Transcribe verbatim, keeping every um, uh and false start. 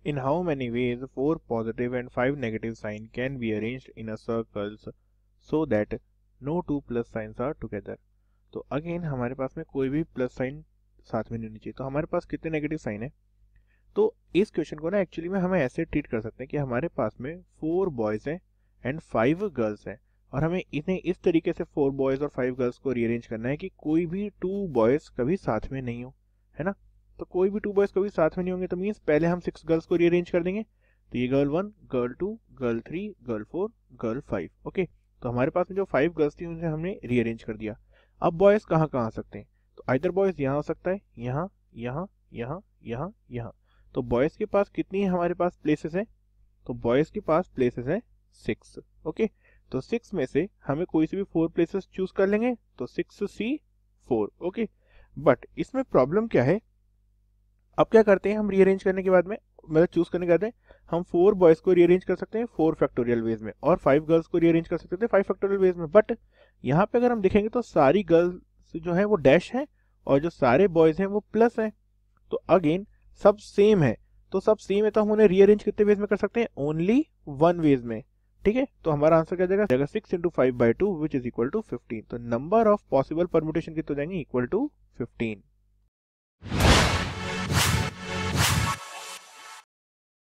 In how many ways four positive and five negative sign can be arranged in a circles so that no two plus signs are together? तो again हमारे पास में कोई भी plus sign साथ में नहीं होनी चाहिए। तो हमारे पास कितने नेगेटिव साइन है? तो इस क्वेश्चन को ना एक्चुअली में हमें ऐसे ट्रीट कर सकते हैं कि हमारे पास में फोर बॉयज हैं एंड फाइव गर्ल्स हैं, और हमें इन्हें इस तरीके से फोर बॉयज और फाइव गर्ल्स को रीअरेंज करना है कि कोई भी टू बॉयज कभी साथ में नहीं हो, है ना। तो कोई भी टू बॉयज कभी साथ में नहीं होंगे, तो मीन्स पहले हम सिक्स गर्ल्स को रीअरेंज कर देंगे। तो ये girl one, girl two, girl three, girl four, girl five. Okay, तो हमारे पास में जो फाइव गर्ल्स थी उन्हें हमने रीअरेंज कर दिया। अब बॉयज कहाँ कहाँ आ सकते हैं? तो आइदर बॉयज यहाँ हो सकता है, यहाँ, यहाँ, यहाँ, यहाँ, यहाँ। तो बॉयज के पास कितनी है हमारे पास प्लेसेस है? तो बॉयज के पास प्लेसेस है सिक्स। ओके, तो सिक्स में से हमें कोई से भी फोर प्लेसेस चूज कर लेंगे, तो six C four. Okay, but इसमें प्रॉब्लम क्या है? अब क्या करते हैं हम रीअरेंज करने के बाद में, मतलब चूज करने के बाद में, हम फोर बॉयज को रीअरेंज कर सकते हैं फोर फैक्टोरियल वेज में, और फाइव गर्ल्स को रीअरेंज कर सकते हैं फाइव फैक्टोरियल वेज में। बट यहाँ पे अगर हम देखेंगे तो सारी गर्ल्स जो है वो डैश है, और जो सारे बॉयज हैं वो प्लस है। तो अगेन सब सेम है, तो सब सेम है तो हम उन्हें रीअरेंज कितने वेज में कर सकते हैं? ओनली वन वेज में। ठीक है, तो हमारा आंसर क्या जाएगा? Six into five by two which is equal to fifteen. तो नंबर ऑफ पॉसिबल परमुटेशन कितने हो जाएंगे? Equal to fifteen.